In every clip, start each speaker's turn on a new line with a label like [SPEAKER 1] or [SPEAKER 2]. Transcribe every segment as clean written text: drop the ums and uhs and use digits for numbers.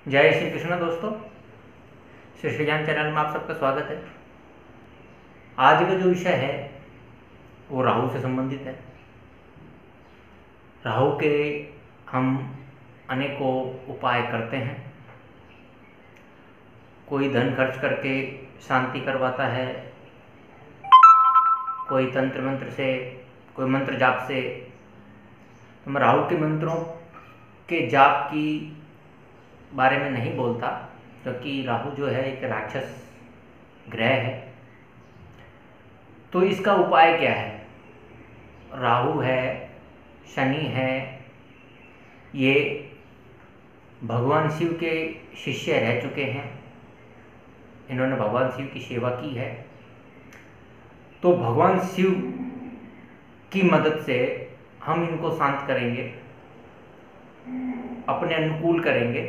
[SPEAKER 1] जय श्री कृष्ण दोस्तों। श्री ज्ञान चैनल में आप सबका स्वागत है। आज का जो विषय है वो राहु से संबंधित है। राहु के हम अनेकों उपाय करते हैं। कोई धन खर्च करके शांति करवाता है, कोई तंत्र मंत्र से, कोई मंत्र जाप से। तो मैं राहु के मंत्रों के जाप की बारे में नहीं बोलता, क्योंकि राहु जो है एक राक्षस ग्रह है। तो इसका उपाय क्या है? राहु है, शनि है, ये भगवान शिव के शिष्य रह चुके हैं। इन्होंने भगवान शिव की सेवा की है। तो भगवान शिव की मदद से हम इनको शांत करेंगे, अपने अनुकूल करेंगे।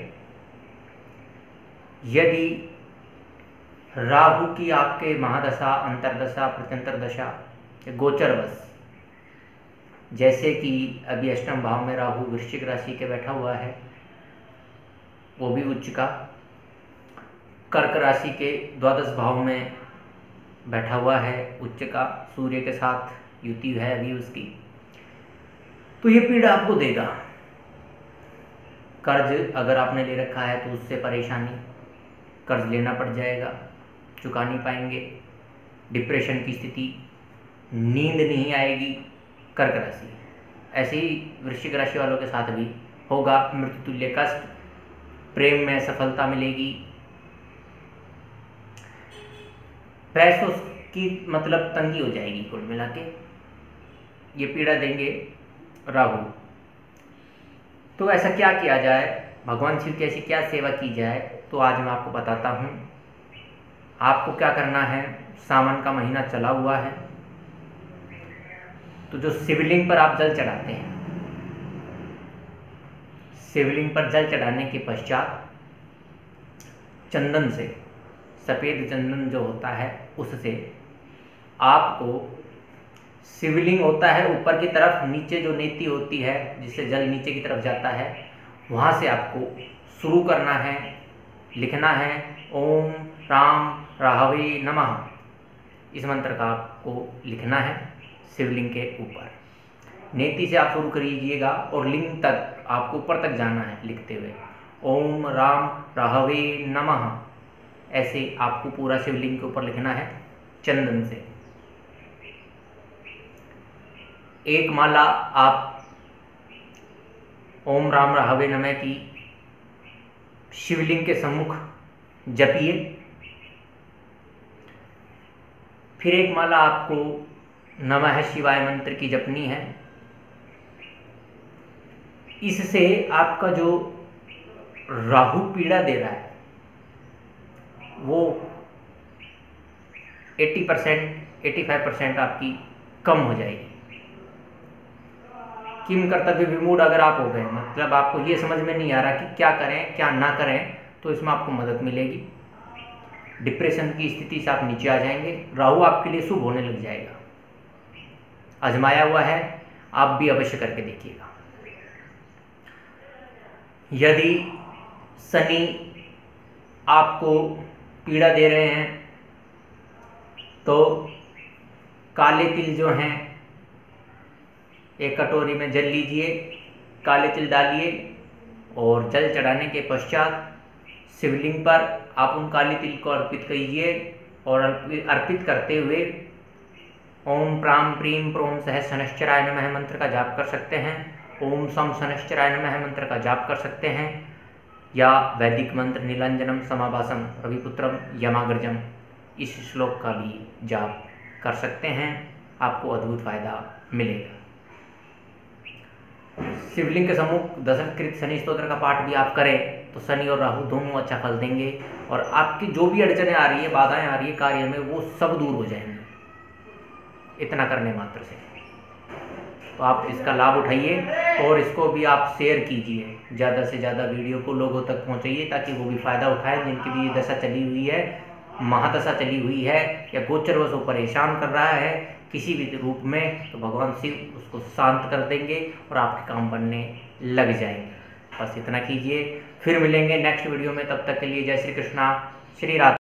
[SPEAKER 1] यदि राहु की आपके महादशा, अंतरदशा, प्रत्यंतर दशा, गोचरवश, जैसे कि अभी अष्टम भाव में राहु वृश्चिक राशि के बैठा हुआ है, वो भी उच्च का, कर्क राशि के द्वादश भाव में बैठा हुआ है उच्च का, सूर्य के साथ युति है अभी उसकी, तो ये पीड़ा आपको देगा। कर्ज अगर आपने ले रखा है तो उससे परेशानी, कर्ज लेना पड़ जाएगा, चुका नहीं पाएंगे, डिप्रेशन की स्थिति, नींद नहीं आएगी। कर्क राशि ऐसे ही वृश्चिक राशि वालों के साथ भी होगा। मृत्यु तुल्य कष्ट, प्रेम में सफलता मिलेगी, पैसों की मतलब तंगी हो जाएगी। कुल मिला के ये पीड़ा देंगे राहु। तो ऐसा क्या किया जाए, भगवान शिव की ऐसी क्या सेवा की जाए, तो आज मैं आपको बताता हूँ। आपको क्या करना है, सावन का महीना चला हुआ है, तो जो शिवलिंग पर आप जल चढ़ाते हैं, शिवलिंग पर जल चढ़ाने के पश्चात चंदन से, सफ़ेद चंदन जो होता है उससे आपको, शिवलिंग होता है ऊपर की तरफ, नीचे जो नेति होती है जिससे जल नीचे की तरफ जाता है, वहाँ से आपको शुरू करना है, लिखना है ओम राम राहवे नमः। इस मंत्र का आपको लिखना है शिवलिंग के ऊपर। नेति से आप शुरू करिएगा और लिंग तक आपको ऊपर तक जाना है लिखते हुए ओम राम राहवे नमः। ऐसे आपको पूरा शिवलिंग के ऊपर लिखना है चंदन से। एक माला आप ओम राम राहवे नमः की शिवलिंग के सम्मुख जपिए। फिर एक माला आपको नमः शिवाय मंत्र की जपनी है। इससे आपका जो राहु पीड़ा दे रहा है वो 80% 85% आपकी कम हो जाएगी। किम कर्तव्य विमूढ़ अगर आप हो गए, मतलब आपको ये समझ में नहीं आ रहा कि क्या करें क्या ना करें, तो इसमें आपको मदद मिलेगी। डिप्रेशन की स्थिति से आप नीचे आ जाएंगे, राहु आपके लिए शुभ होने लग जाएगा। आजमाया हुआ है, आप भी अवश्य करके देखिएगा। यदि शनि आपको पीड़ा दे रहे हैं तो काले तिल जो हैं, एक कटोरी में जल लीजिए, काले तिल डालिए और जल चढ़ाने के पश्चात शिवलिंग पर आप उन काले तिल को अर्पित कीजिए और अर्पित करते हुए ओम प्राम प्रीम प्रोम सह शनश्चराय नमः मंत्र का जाप कर सकते हैं। ओम सम शनश्चराय नमः मंत्र का जाप कर सकते हैं, या वैदिक मंत्र नीलांजनम समाभासम रविपुत्रम यमाग्रजम, इस श्लोक का भी जाप कर सकते हैं। आपको अद्भुत फायदा मिलेगा। शिवलिंग के सम्मुख दशकृत शनि स्तोत्र का पाठ भी आप करें तो शनि और राहु दोनों अच्छा फल देंगे और आपकी जो भी अड़चनें आ रही है, बाधाएं आ रही है कार्य में, वो सब दूर हो जाएंगी इतना करने मात्र से। तो आप इसका लाभ उठाइए और इसको भी आप शेयर कीजिए, ज़्यादा से ज़्यादा वीडियो को लोगों तक पहुंचाइए ताकि वो भी फ़ायदा उठाएं, जिनकी भी ये दशा चली हुई है, महादशा चली हुई है, या गोचरवश वो परेशान कर रहा है किसी भी रूप में, तो भगवान शिव उसको शांत कर देंगे और आपके काम बनने लग जाएंगे। बस इतना कीजिए। फिर मिलेंगे नेक्स्ट वीडियो में, तब तक के लिए जय श्री कृष्णा, श्री राधे।